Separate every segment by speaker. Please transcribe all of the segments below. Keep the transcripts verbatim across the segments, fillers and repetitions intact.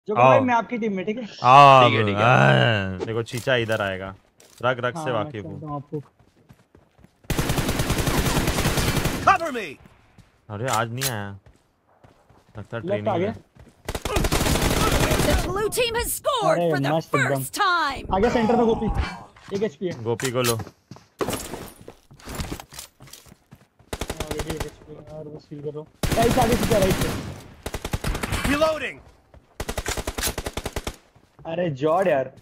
Speaker 1: Joker भाई मैं आपकी टीम में, ठीक है?
Speaker 2: अब देखो चीचा इधर आएगा, रग रग
Speaker 1: हाँ,
Speaker 2: से
Speaker 1: मैं
Speaker 2: वाकिफ हूँ।
Speaker 1: आपको।
Speaker 3: Cover me.
Speaker 2: अरे आज नहीं आया, लगता
Speaker 1: लेफ्ट आ
Speaker 2: ट्रेनिंग
Speaker 1: गया।
Speaker 2: में।
Speaker 4: The blue team has scored for the first time.
Speaker 1: आ गया सेंटर में गोपी, एक एचपी है।
Speaker 2: गोपी को लो।
Speaker 1: ऑलरेडी एक एचपी है यार, वो सील कर रहा हूं। राइट आगे सीधा राइट पे।
Speaker 3: Reloading.
Speaker 1: अरे जॉर्ड यार।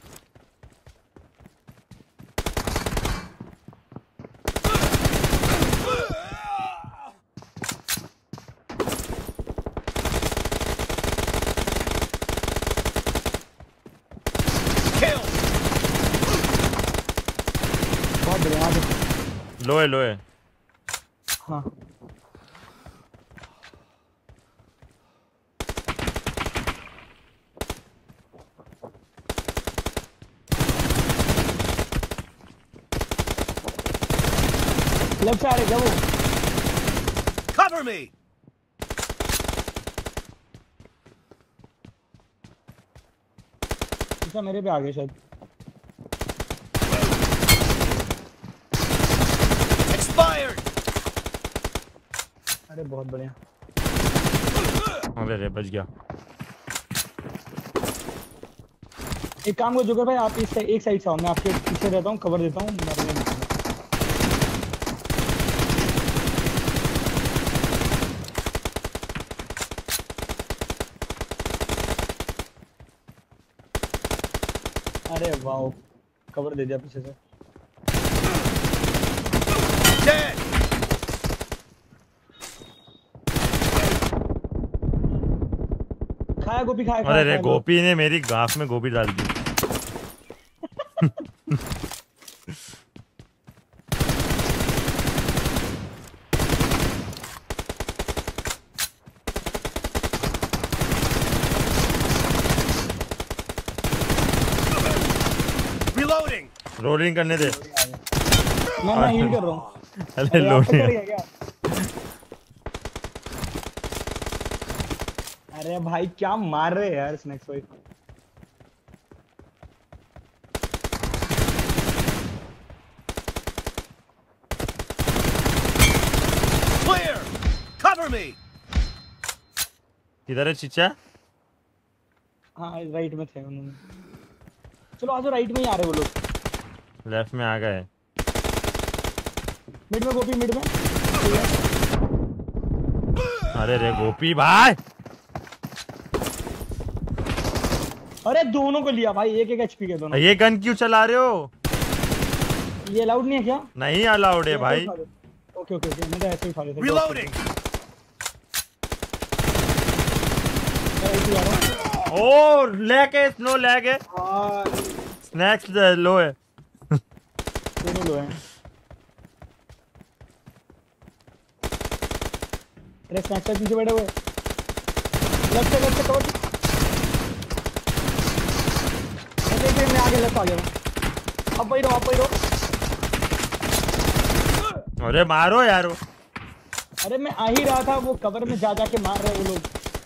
Speaker 1: बहुत बढ़िया।
Speaker 2: लोए लोए।
Speaker 1: हाँ लेफ्ट से आ रहे क्या वो?
Speaker 3: Cover me.
Speaker 1: अच्छा मेरे पे आ गए शायद।
Speaker 3: Expired.
Speaker 1: अरे बहुत बढ़िया।
Speaker 2: अरे रे बच गया।
Speaker 1: एक काम करो जोकर भाई, आप इस एक साइड से आओ, मैं आपके पीछे रहता हूँ, कवर देता हूँ। अरे वाओ, कवर दे दिया पीछे से। खाया गोपी, खाया।
Speaker 2: अरे रे गोपी ने मेरी गांठ में गोभी डाल दी।
Speaker 3: Reloading.
Speaker 2: रोलिंग करने दे।
Speaker 1: मैं मैं हील कर रहा हूँ।
Speaker 2: अरे लोडिंग।
Speaker 1: अरे भाई क्या मार रहे यार स्नैक्स भाई।
Speaker 3: Clear. Cover me.
Speaker 2: किधर है चिच्चा?
Speaker 1: हाँ राइट में थे उन्होंने। चलो आज राइट में ही आ रहे वो लोग।
Speaker 2: लेफ्ट में आ गए।
Speaker 1: मिड में गोपी, मिड में।
Speaker 2: अरे रे गोपी भाई।
Speaker 1: अरे दोनों को लिया भाई, एक एक एचपी के दोनों।
Speaker 2: ये गन क्यों चला रहे हो?
Speaker 1: ये अलाउड नहीं है क्या?
Speaker 2: नहीं अलाउड है भाई।
Speaker 1: ओके ओके ओके, मैं तो ऐसे ही खा लेता।
Speaker 3: Reloading.
Speaker 2: ओ लैग है, स्नो लैग है। स्नैक्स लो है।
Speaker 1: दोनों लो हैं। अरे स्नैक्स के पीछे बैठे हुए। लेफ्ट से, लेफ्ट से कवर। देखिए मैं आगे लेफ्ट आ गया। अब वही रहो, अब वही रहो।
Speaker 2: अरे मारो यारो।
Speaker 1: अरे मैं आ ही रहा था, वो कवर में जा जा के मार रहे वो लोग।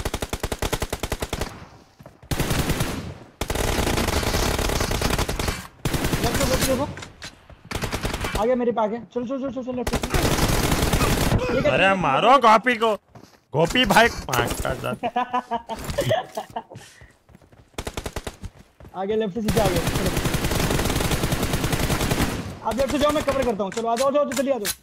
Speaker 1: लेफ्ट से, लेफ्ट देखो आ गया मेरे पे, आ गया। चलो चलो चलो चलो लेफ्ट।
Speaker 2: अरे मारो गोपी को, गोपी भाई।
Speaker 1: आगे लेफ्ट से सीधे आ गए। आप लेफ्ट से जाओ, मैं कवर करता हूँ। चलो आ जाओ, जाओ जल्दी आ जाओ।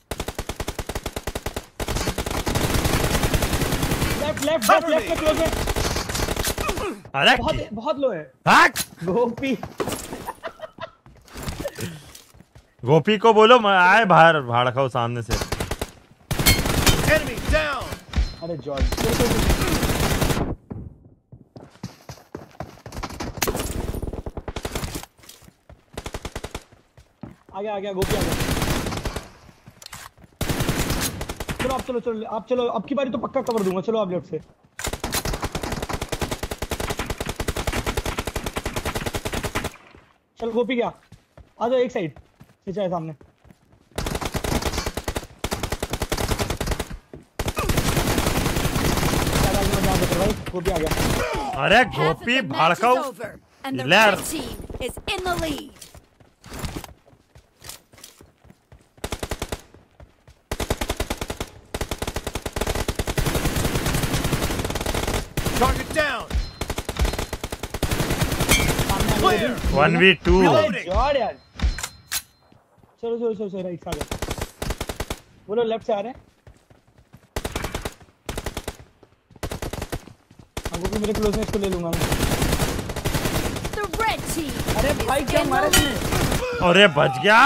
Speaker 1: लेफ्ट लेफ्ट लेफ्ट लेफ्ट में क्लोज है।
Speaker 2: अरे
Speaker 1: बहुत बहुत लो है। गोपी
Speaker 2: गोपी को बोलो मैं आए बाहर, भाड़ खाओ सामने से।
Speaker 3: Enemy down.
Speaker 1: अरे जॉर्ज आ गया, आ गया गोपी आ गया। चलो आप चलो चलो आप चलो, अब की बारी तो पक्का कवर दूंगा। चलो आप लेफ्ट से। चल गोपी क्या, आ जाओ एक साइड पीछे है सामने। मैं भाई गोपी आ गया।
Speaker 2: अरे
Speaker 4: Half of
Speaker 2: Gopi
Speaker 4: the match is
Speaker 2: भाड़काऊ
Speaker 4: over, and the
Speaker 2: Ler.
Speaker 4: red team is in the lead.
Speaker 3: Target down.
Speaker 1: सामने
Speaker 3: Clear.
Speaker 2: One V two.
Speaker 3: Reloading.
Speaker 1: यार यार चलो चलो चलो चलो राइट से आ गए। वो लोग लेफ्ट से आ रहे हैं। हाँ गोपी मेरे क्लोजनेस को ले लूंगा मैं।
Speaker 4: The red team
Speaker 1: अरे भाई क्या
Speaker 4: is in
Speaker 1: मारा
Speaker 4: the
Speaker 1: तूने?
Speaker 4: lead.
Speaker 2: अरे बच गया।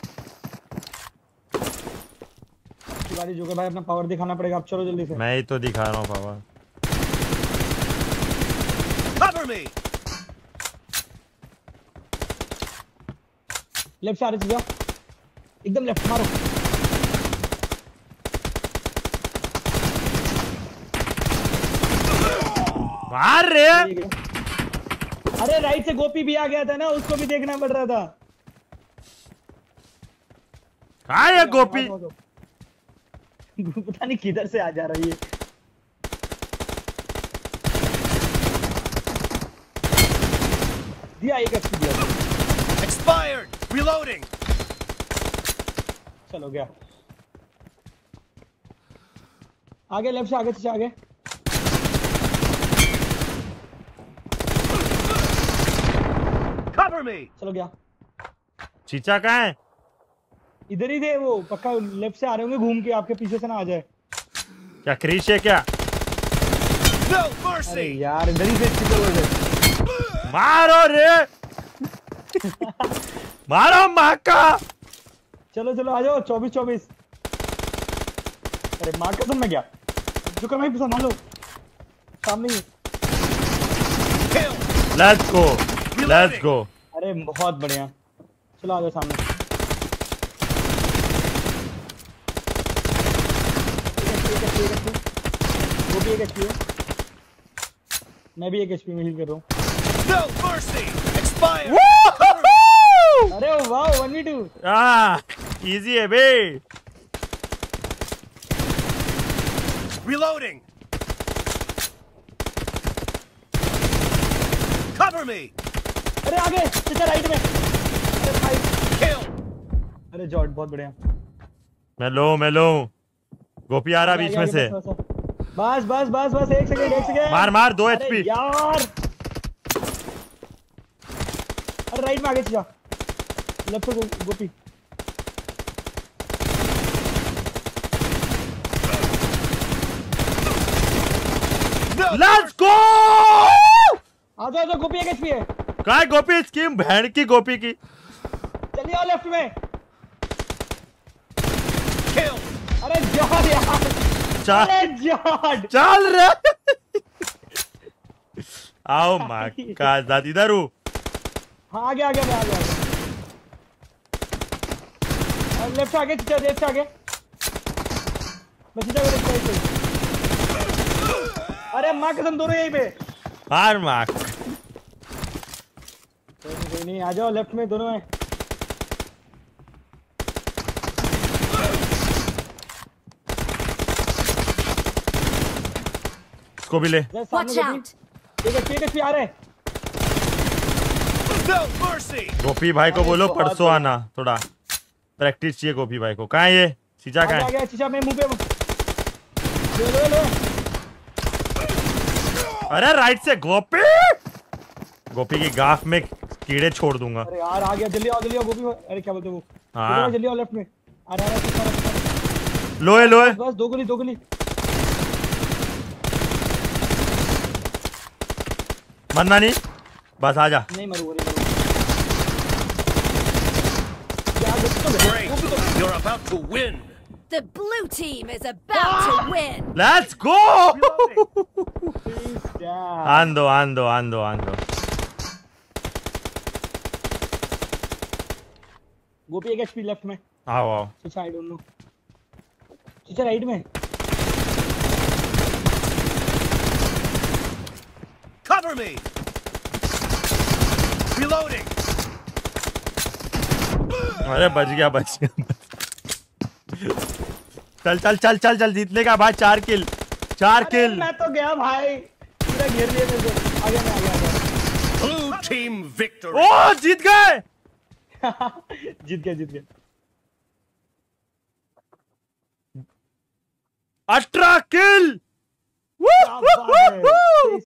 Speaker 1: बारी जोकर भाई अपना पावर दिखाना पड़ेगा। अब चलो जल्दी से।
Speaker 2: मैं ही तो दिखा रहा हूँ पावर।
Speaker 3: Cover me.
Speaker 1: लेफ्ट से आ रहे चीजा एकदम लेफ्ट मारो।
Speaker 2: मार रे।
Speaker 1: अरे राइट से गोपी भी आ गया था ना, उसको भी देखना पड़ रहा था।
Speaker 2: कहाँ है गोपी?
Speaker 1: पता नहीं किधर से आ जा रही है। दिया एक अच्छी दिया।
Speaker 3: Expired. Reloading.
Speaker 1: चलो गया आगे लेफ्ट से आगे से आगे।
Speaker 3: Cover me.
Speaker 1: चलो गया
Speaker 2: चीचा कहाँ है?
Speaker 1: इधर ही थे वो। पक्का लेफ्ट से आ रहे होंगे घूम के, आपके पीछे से ना आ जाए।
Speaker 2: क्या क्रीश है क्या?
Speaker 3: No
Speaker 1: अरे
Speaker 3: mercy.
Speaker 1: यार इधर ही से छिपे हुए थे।
Speaker 2: मारो रे। मारो माँ का।
Speaker 1: चलो चलो आ जाओ। चौबीस चौबीस। अरे माँ कसम में गया। जोकर भाई संभाल लो सामने ही।
Speaker 3: Kill.
Speaker 2: Let's go let's go.
Speaker 1: अरे बहुत बढ़िया। चलो आ जाओ सामने। वो भी एक एचपी है। मैं भी एक एचपी में हील कर रहा हूँ।
Speaker 3: No mercy. Expired.
Speaker 1: अरे वाह वन वी टू।
Speaker 2: हाँ इजी है बे।
Speaker 3: Reloading. Cover me.
Speaker 1: अरे आगे सीधा राइट में। अरे भाई
Speaker 3: Kill.
Speaker 1: अरे जॉर्ड बहुत बढ़िया।
Speaker 2: मैं लो मैं लो। गोपी आ रहा बीच में से।
Speaker 1: बस बस बस बस एक सेकंड एक सेकंड।
Speaker 2: मार मार दो
Speaker 1: अरे
Speaker 2: एचपी।
Speaker 1: यार अरे राइट में आगे जा। लेफ्ट से गोपी।
Speaker 3: No.
Speaker 2: Let's go.
Speaker 1: आ जाओ जाओ गोपी एक एचपी है।
Speaker 2: कहाँ है गोपी? स्कीम बहन की गोपी की।
Speaker 1: चलिए आओ लेफ्ट में।
Speaker 3: Kill.
Speaker 1: अरे जॉर्ड यार।
Speaker 2: चल
Speaker 1: अरे जॉर्ड।
Speaker 2: चल रे। आओ माँ का दादी इधर हूँ।
Speaker 1: हाँ आगे आगे मैं आ गया। लेफ्ट से आगे चीचा लेफ्ट से आगे। मैं चीचा को लेफ्ट से। अरे माँ कसम दोनों यहीं पे।
Speaker 2: हार माँ।
Speaker 1: कोई नहीं कोई नहीं आ जाओ लेफ्ट में दोनों हैं।
Speaker 2: इसको भी ले।
Speaker 4: Watch out.
Speaker 1: ठीक है ठीक है आ रहे हैं।
Speaker 3: No mercy.
Speaker 2: गोपी भाई को
Speaker 1: अरे
Speaker 2: बोलो
Speaker 1: बहुत
Speaker 2: परसों
Speaker 1: बढ़िया।
Speaker 2: आना। थोड़ा प्रैक्टिस चाहिए गोपी भाई को। कहाँ है ये? चीचा कहाँ
Speaker 1: आ
Speaker 2: है?
Speaker 1: गया चीचा मेरे मुंह पे। ले ले ले।
Speaker 2: अरे राइट से गोपी। गोपी की गाफ में कीड़े छोड़ दूंगा।
Speaker 1: अरे यार आ गया जल्दी आओ जल्दी आओ गोपी। अरे क्या बोलते हो वो?
Speaker 2: हाँ
Speaker 1: जल्दी आओ लेफ्ट में। आ रहा है।
Speaker 2: लोए लोए।
Speaker 1: बस दो गोली दो गोली।
Speaker 2: मरना नहीं बस आ जा।
Speaker 1: नहीं मरूंगा नहीं मरूंगा।
Speaker 3: Great. You're about to win.
Speaker 4: The blue team is about to win.
Speaker 2: Let's go.
Speaker 1: क्या?
Speaker 2: आन दो आन दो आन दो आन दो।
Speaker 1: गोपी एक एचपी लेफ्ट में।
Speaker 2: आओ आओ।
Speaker 1: चीचा आई डोंट नो। चीचा राइट में।
Speaker 3: Cover me. Reloading.
Speaker 2: अरे बच गया बच गया। चल चल चल चल चल जीतने का भाई। चार किल चार
Speaker 1: अरे
Speaker 2: किल।
Speaker 1: मैं तो गया भाई। पूरा घेर लिया मेरे को। आ गया मैं आ गया, आ गया।
Speaker 3: Blue team victory.
Speaker 2: ओ जीत गए।
Speaker 1: जीत गया जीत गया।
Speaker 2: अठारह किल।
Speaker 1: क्या बात है।